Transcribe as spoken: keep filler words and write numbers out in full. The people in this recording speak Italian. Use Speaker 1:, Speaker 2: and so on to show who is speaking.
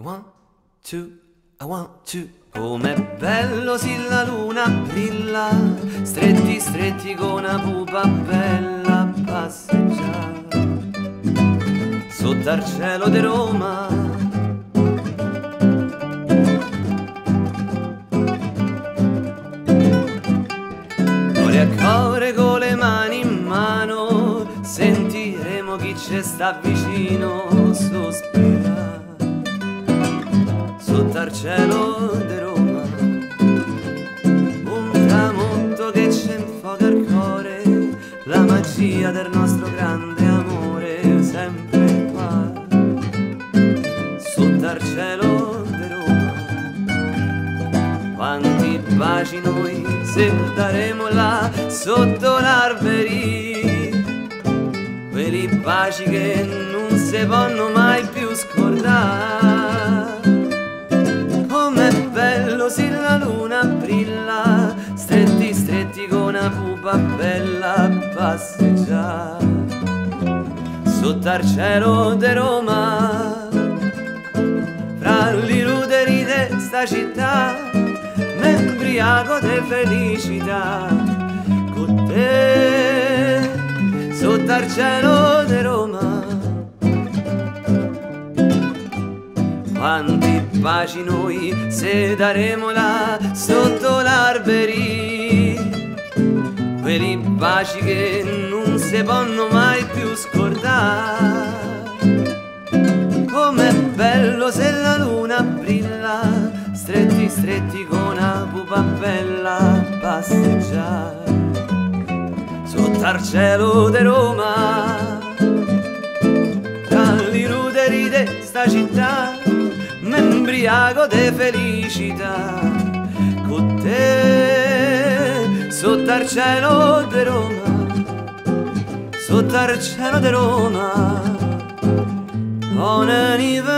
Speaker 1: One, two, I want to. Com'è bello se la luna brilla, stretti stretti con una pupa bella a passeggiare sotto al cielo di Roma. Ora a correre con le mani in mano, sentiremo chi ci sta vicino sospirare sotto al cielo di Roma. Un tramonto che ci infoca il cuore, la magia del nostro grande amore, sempre qua sotto al cielo di Roma. Quanti baci noi se daremo là sotto l'alberi, quei baci che non si possono mai più scordare. Com'è bello se la luna brilla, stretti stretti con una pupa bella a passeggiare sotto al cielo di Roma. Fra le ruderi di sta città m'embriaco di felicità con te sotto al cielo di Roma. Quanti baci noi se daremo là sotto l'alberi, quei baci che non si possono mai più scordare. Com'è bello se la luna brilla, stretti stretti con una pupa bella a passeggiare sotto al cielo di Roma. Tra i ruderi di sta città m'embriaco di felicità con te sotto al cielo di Roma, sotto al cielo di Roma. On an